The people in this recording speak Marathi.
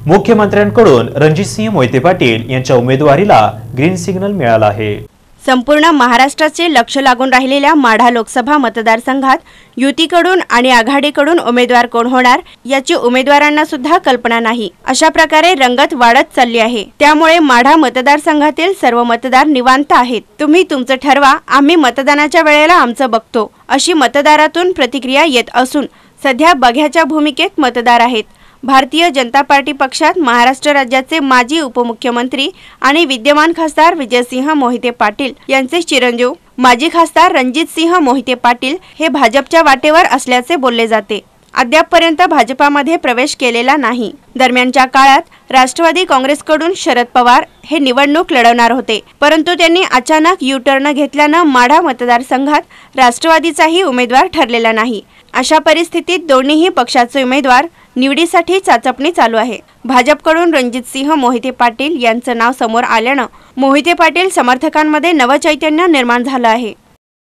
मुख्यमंत्र्यांकडून रणजितसिंह मोहिते पाटील यांच्या उमेदवारीला ग्रीन सिग्नल मिळाला आहे। संपूर्ण महाराष्ट्राचे लक्ष लागून राहिलेल्या माढा लोकसभा मतदारसंघात युतीकडून आणि आघाडीकडून उमेदवार कोण होणार याची उमेदवारांना सुद्धा कल्पना नाही। अशा प्रकारे रंगत वाढत चालली आहे। त्यामुळे माढा मतदारसंघातील सर्व मतदार निवांत आहेत। तुम्ही तुमचं ठरवा, आम्ही मतदानाच्या वेळेला आमचं बघतो, अशी मतदारातून प्रतिक्रिया येत असून सध्या बघ्याच्या भूमिकेत मतदार आहेत। भारतीय जनता पार्टी पक्षात महाराष्ट्र राज्याचे माजी उपमुख्यमंत्री आणि विद्यमान खासदार विजयसिंह मोहिते पाटील यांचे चिरंजीव माजी खासदार रणजितसिंह मोहिते पाटील हे भाजपच्या वाटेवर असल्याचे बोलले जाते। अद्यापपर्यंत भाजपामध्ये प्रवेश केलेला नाही। दरम्यानच्या काळात राष्ट्रवादी काँग्रेसकडून शरद पवार हे निवडणूक लढवणार होते, परंतु त्यांनी अचानक यू टर्न घेतल्याने माढा मतदारसंघात राष्ट्रवादीचाही उमेदवार ठरलेला नाही। अशा परिस्थितीत दोन्हीही पक्षाचे उमेदवार निवडीसाठी चाचपणी चालू आहे। भाजपकडून रणजितसिंह मोहिते पाटील यांचं नाव समोर आल्याने मोहिते पाटील समर्थकांमध्ये नवचैतन्य निर्माण झालं आहे।